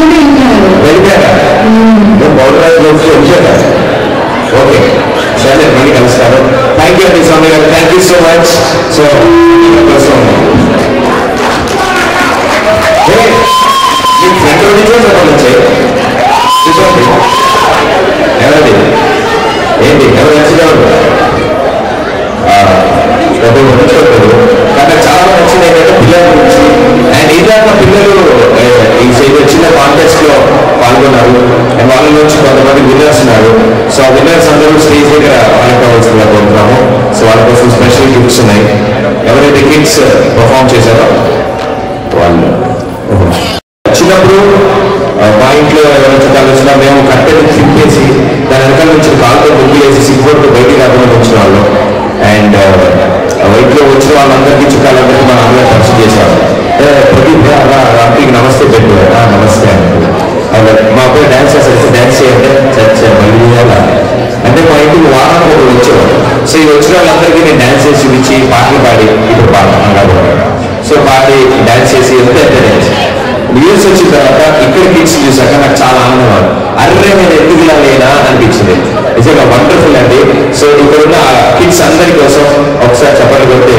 వెళ్ళిపోయారా బౌలరాజు వచ్చారా ఓకే సరే మళ్ళీ కలుస్తారు థ్యాంక్ యూ అండి స్వామి గారు thank you so much so మీ ఫ్రెండ్ నుంచి వచ్చాయి చూసుకోండి ఎవరండి ఏంటి ఎవరు నచ్చిందెవరు నచ్చుకోలేదు కానీ చాలా నచ్చింది ఏంటంటే పిల్లల గురించి అండ్ ఇలాంటి పిల్లలు ఈ చిన్న కాంటెస్ట్ లో పాల్గొన్నారు అండ్ వాళ్ళ నుంచి కొంతమంది విన్నర్స్ ఉన్నారు సో ఆ విన్నర్స్ అందరూ స్టేజ్ దగ్గర పాల్గొనవలసిందిగా కోరుతున్నాము సో వాళ్ళ కోసం స్పెషల్ గిఫ్ట్స్ ఉన్నాయి ఎవరైతే కిడ్స్ పర్ఫామ్ చేశారో వాళ్ళు చిన్నప్పుడు మా ఇంట్లో ఎవరైనా చుట్టాలు వచ్చినా మేము కట్టెలు తిప్పేసి దాని వెనకాల నుంచి కాలుతో ముగ్గులేసి సిగ్గుతో బయటికి రాకుండా వచ్చిన వాళ్ళు అండ్ వైట్లో వచ్చిన వాళ్ళందరికీ చుట్టాలందరికీ మనం అందరూ పరిచయం చేశాము ప్రదీప్ రాత్రికి నమస్తే పెట్టు నమస్తే అంటే మా అబ్బాయి డ్యాన్స్ చేస్తే డ్యాన్స్ చేయంటే చచ్చా మళ్ళీ అంటే మా ఇంటికి వారానికి ఒకటి వచ్చేవాడు సో ఈ వచ్చిన వాళ్ళందరికీ నేను డ్యాన్స్ చేసి చూపించి పాటలు పాడి ఇప్పుడు పాడతాను సో పాడి డ్యాన్స్ చేసి ఎంత డ్యాన్స్ న్యూస్ వచ్చిన తర్వాత ఇక్కడ కిడ్స్ చూసాక నాకు చాలా ఆనందం అర్రే నేను ఎందుకు ఇలా లేనా అనిపించింది నిజంగా వండర్ఫుల్ అండి సో ఇక్కడ ఉన్న కిడ్స్ అందరి కోసం ఒకసారి చెప్పండి కొడితే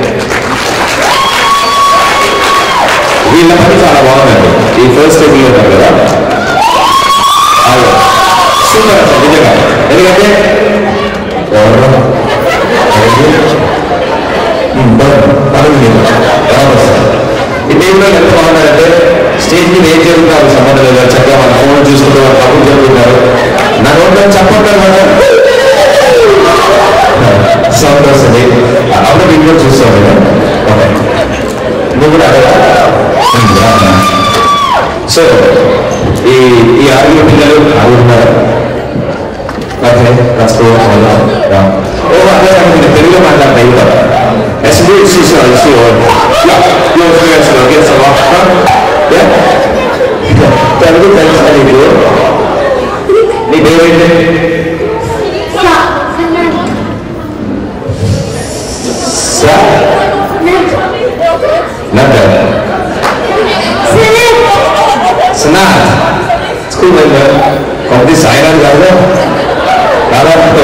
వీళ్ళ పని చాలా బాగుందండి ఈ ఫస్ట్ టేబుల్ ఉన్నారు కదా సూపర్ అండి నిజంగా ఎందుకంటే ఈ టేబుల్లో ఎంత బాగున్నారంటే స్టేజ్ మీద ఏం జరుగుతారు సంబంధం లేదు చక్కగా మన ఫోన్ చూసుకుంటూ వాళ్ళు కబుర్లు జరుగుతున్నారు నా నోట్లో చెప్పంటారు కదా సౌండ్ వస్తుంది అప్పుడు వీడియో చూస్తాం కదా ఓకే నువ్వు కూడా అడగా సో ఈ ఆరుగురు పిల్లలు ఆగుతున్నారు ఓకే ఓ అదే తెలుగులో మాట్లాడతా As we see, తెలుగు తెలుసా నీకు నీ పేరేంటి సునాథ్ స్కూల్ మెంబర్ కొంత సాయిరాజ్ కాదు దాదాపు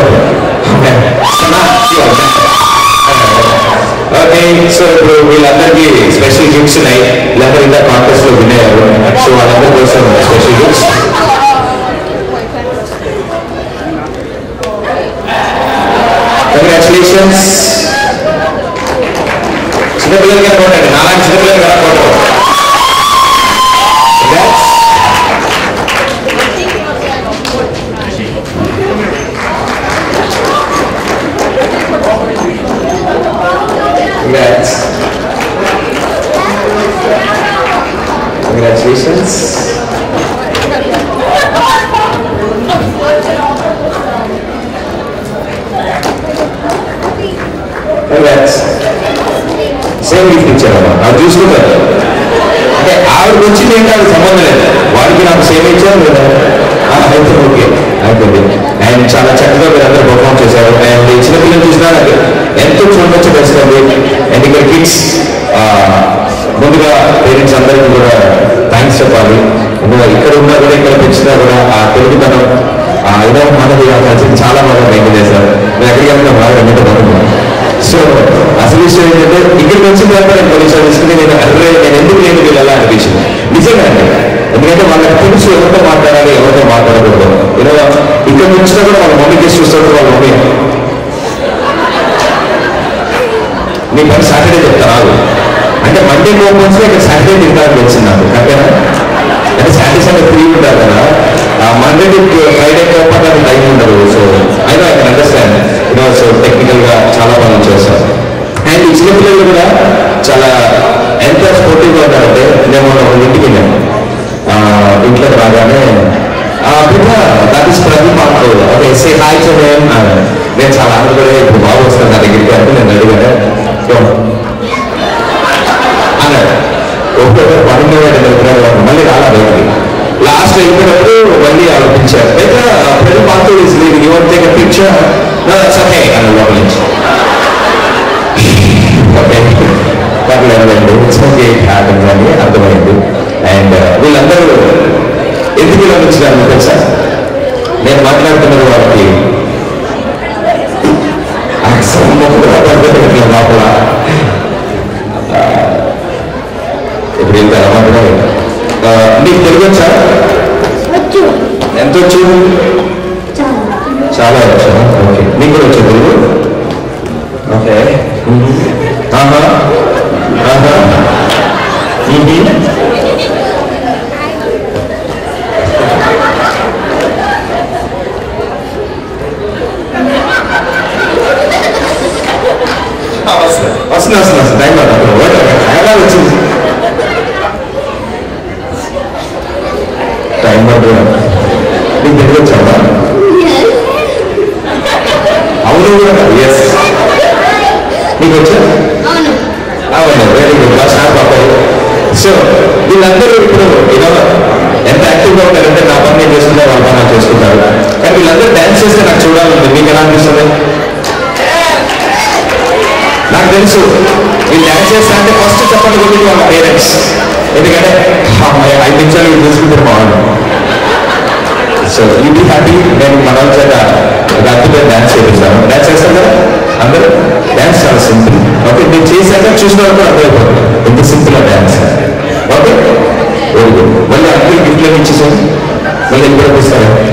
ఓకే సో ఇప్పుడు వీళ్ళందరికీ స్పెషల్ గిఫ్ట్స్ ఉన్నాయి వీళ్ళందరూ ఇంకా కాంటెస్ట్ లో విన్ అయ్యారు సో వాళ్ళందరి కోసం స్పెషల్ గిఫ్ట్స్ కంగ్రాచులేషన్స్ చిన్నపిల్లలకి అనుకోండి నాలుగు చిన్నపిల్లలు కదా photo Congratulations. Congrats. Same gift ఇచ్చారు నాకు చూసుకుంటారు అంటే ఆవిడకి వచ్చింది ఏంటి ఆవిడ సంబంధం లేదు వాడికి నాకు సేమ్ ఇచ్చారు లేదా అయితే ఓకే అయిపోయింది అండ్ చాలా చక్కగా మీరు అందరూ పర్ఫామ్ చేశారు అండ్ చిన్నపిల్లలు చూసినా నాకు ఎంతో చూడవచ్చు తెలుస్తుంది అండ్ ఇక్కడ కిడ్స్ ముందుగా పేరెంట్స్ అందరికీ కూడా థ్యాంక్స్ చెప్పాలి ఇక్కడ ఉన్నా కూడా ఇక్కడ పెంచినా కూడా ఆ తెలుగుతనం ఏదో మనది కలిసి చాలా బాగా మెయింటైన్ చేశారు నేను ఎక్కడికి వెళ్తున్నా బాగా వెంట పడుతున్నాను సో అసలు విషయం ఏంటంటే ఇక్కడికి వచ్చిన తర్వాత నేను కొన్ని తీసుకుని నేను ఎందుకు నేను వీళ్ళు ఎలా అనిపించింది నిజంగా అండి ఎందుకంటే వాళ్ళకి తెలుసు ఎవరితో మాట్లాడాలి ఎవరితో మాట్లాడకూడదు ఇలా ఇక్కడ వచ్చినా కూడా వాళ్ళ మమ్మీకి చూస్తారు వాళ్ళ మమ్మీ నీ పని సాటర్డే చెప్తాను అంటే మండే కోపం ఇక్కడ సాటర్డే తింటానికి వచ్చింది నాకు కరెక్టేనా అంటే సాటర్డే సండే ఫ్రీ ఉంటారు కదా మండే ఫ్రైడే కోపం నాకు టైం ఉండదు సో అయినా I can understand so technical గా చాలా పనులు చేస్తారు అండ్ ఈ చిన్నపిల్లలు కూడా చాలా ఎంత స్పోర్టివ్గా ఉంటారంటే నేను ఒక ఇంటికి వెళ్ళాను ఇంట్లోకి రాగానే దట్ ఈస్ ప్రదీప్ అంటారు okay say hi to name నేను చాలా ఆనందపడే ఇప్పుడు బాగా వస్తాను నా దగ్గరికి అంటే నేను అడిగాను అన్నాడు ఓకే మళ్ళీ రాలా బయటికి లాస్ట్ వెళ్ళిపోయినప్పుడు మళ్ళీ ఆలోచించారు అయితే ప్రదీప్ అంటూ is leaving you want take a picture okay అన్న లోపల నుంచి ఓకే పర్లేదండి ఓకే హ్యాపీగా అని అర్థమైంది అండ్ వీళ్ళందరూ పిల్లలు వచ్చినారు తెలుసా? నేను మాట్లాడుతున్నది వాళ్ళకి లోపల ఇప్పుడు ఇంత మాత్రం. నీకు తెలుగు వచ్చా? ఎంత వచ్చు? చాలా వచ్చా? ఓకే. నీకు కూడా వచ్చా తెలుగు? ఓకే. వస్తుంది టైం ఎలా వచ్చింది టైం పడుతుంది. నీకు తెలుగు వచ్చావా? అవును కూడా. ఎస్. నీకు వచ్చా? అవును. Very good. బాబాయ్. సో వీళ్ళందరూ ఇప్పుడు ఎంత యాక్టివ్గా ఉంటారంటే నా పని నేను చేసుకుంటే వాళ్ళ పని నాకు చేసుకుంటారు. కానీ వీళ్ళందరూ డ్యాన్స్ చేస్తే నాకు చూడాలంటే మీకు ఎలా అనిపిస్తుంది? నాకు తెలుసు వీళ్ళు డ్యాన్స్ చేస్తా అంటే ఫస్ట్ చెప్పండి కొద్దిగా వాళ్ళ పేరెంట్స్. ఎందుకంటే 5 నిమిషాలు వీళ్ళు చూసుకుంటారు బాగుంది. So you be happy. నేను మన చేత అద్భుతంగా డ్యాన్స్ చేపిస్తాను. డ్యాన్స్ చేస్తాను కదా అందరూ. డ్యాన్స్ చాలా సింపుల్. ఓకే. మీరు చేశాక చూసిన వరకు అర్థమైపోతుంది ఎంత సింపుల్ ఆ డ్యాన్స్. ఓకే. Very good. మళ్ళీ అందరూ గిఫ్ట్లు ఇచ్చేసాను. మళ్ళీ ఎప్పుడు ఇస్తారా?